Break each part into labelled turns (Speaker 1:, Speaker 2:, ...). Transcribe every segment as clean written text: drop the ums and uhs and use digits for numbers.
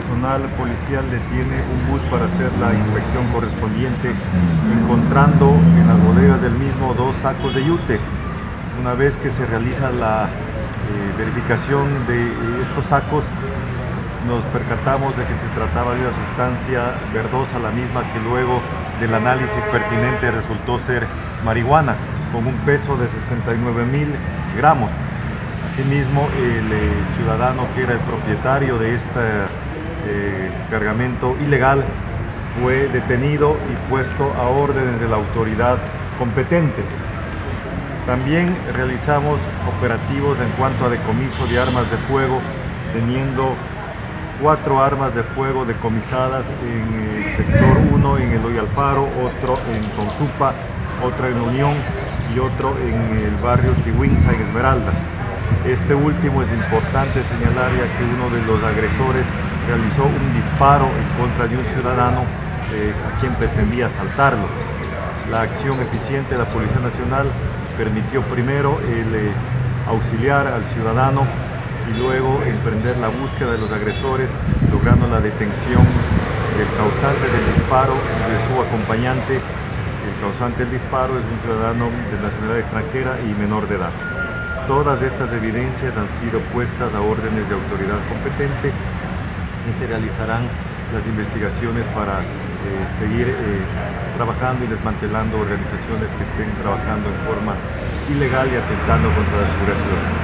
Speaker 1: personal policial detiene un bus para hacer la inspección correspondiente, encontrando en las bodegas del mismo 2 sacos de yute. Una vez que se realiza la verificación de estos sacos, nos percatamos de que se trataba de una sustancia verdosa, la misma que luego del análisis pertinente resultó ser marihuana, con un peso de 69.000 gramos. Asimismo, el ciudadano que era el propietario de este cargamento ilegal fue detenido y puesto a órdenes de la autoridad competente. También realizamos operativos en cuanto a decomiso de armas de fuego, teniendo 4 armas de fuego decomisadas en el sector 1 en Eloy Alfaro, otro en Tonsupa, otra en Unión y otro en el barrio Tihuinza en Esmeraldas. Este último es importante señalar, ya que uno de los agresores realizó un disparo en contra de un ciudadano a quien pretendía asaltarlo. La acción eficiente de la Policía Nacional permitió primero el auxiliar al ciudadano y luego emprender la búsqueda de los agresores, logrando la detención del causante del disparo y de su acompañante. El causante del disparo es un ciudadano de nacionalidad extranjera y menor de edad. Todas estas evidencias han sido puestas a órdenes de autoridad competente y se realizarán las investigaciones para seguir trabajando y desmantelando organizaciones que estén trabajando en forma ilegal y atentando contra la seguridad ciudadana.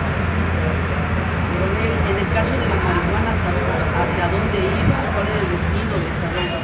Speaker 2: En el caso de la marihuana, ¿sabemos hacia dónde iba? ¿Cuál es el destino de esta droga?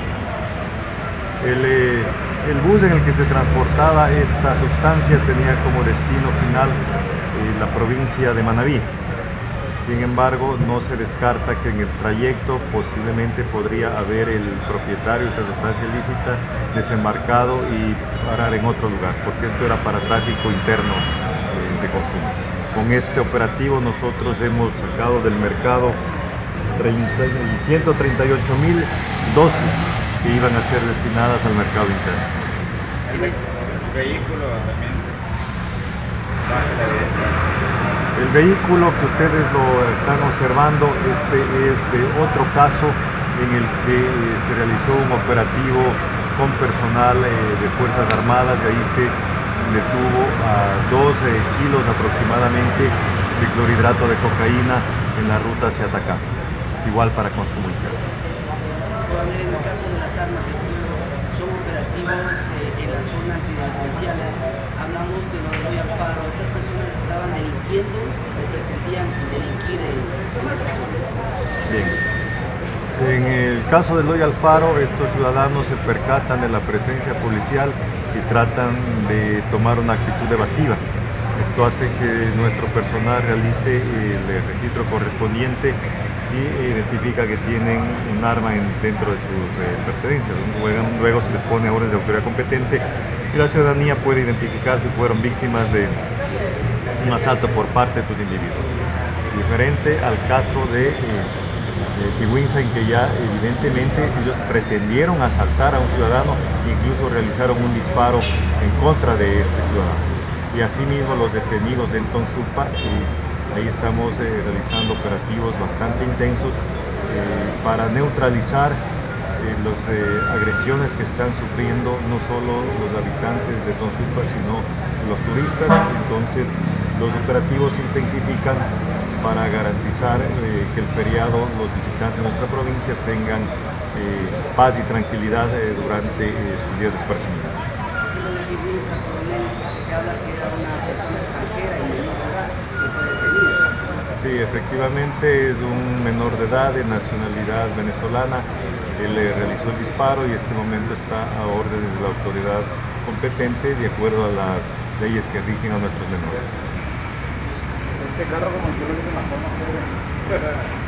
Speaker 1: El bus en el que se transportaba esta sustancia tenía como destino final la provincia de Manabí. Sin embargo, no se descarta que en el trayecto posiblemente podría haber el propietario de esta sustancia ilícita desembarcado y parar en otro lugar, porque esto era para tráfico interno de consumo. Con este operativo nosotros hemos sacado del mercado 138.000 dosis que iban a ser destinadas al mercado interno.
Speaker 3: El vehículo también.
Speaker 1: El vehículo que ustedes lo están observando, este es de otro caso en el que se realizó un operativo con personal de Fuerzas Armadas, y ahí se detuvo a 12 kilos aproximadamente de clorhidrato de cocaína en la ruta hacia Atacames, igual para consumo interno.
Speaker 2: En el caso de las armas de fuego, son operativos en las zonas delincuenciales. Hablamos de los Eloy Alfaro. ¿Estas personas estaban delinquiendo o pretendían delinquir en esa zona?
Speaker 1: Bien. En el caso de Eloy Alfaro, estos ciudadanos se percatan de la presencia policial y tratan de tomar una actitud evasiva. Esto hace que nuestro personal realice el registro correspondiente y identifica que tienen un arma dentro de sus pertenencias. Luego se les pone órdenes de autoridad competente y la ciudadanía puede identificar si fueron víctimas de un asalto por parte de estos individuos. Diferente al caso de Tihuinza, en que ya evidentemente ellos pretendieron asaltar a un ciudadano e incluso realizaron un disparo en contra de este ciudadano. Y asimismo los detenidos en Tonsupa, ahí estamos realizando operativos bastante intensos para neutralizar las agresiones que están sufriendo no solo los habitantes de Tonsupa, sino los turistas. Entonces los operativos se intensifican para garantizar que el feriado los visitantes de nuestra provincia tengan paz y tranquilidad durante sus días de esparcimiento.
Speaker 2: Se habla que era una persona extranjera y menor de edad que fue detenida.
Speaker 1: Sí, efectivamente es un menor de edad de nacionalidad venezolana. Él realizó el disparo y en este momento está a órdenes de la autoridad competente de acuerdo a las leyes que rigen a nuestros menores.
Speaker 3: Este carro como que lo hizo en la forma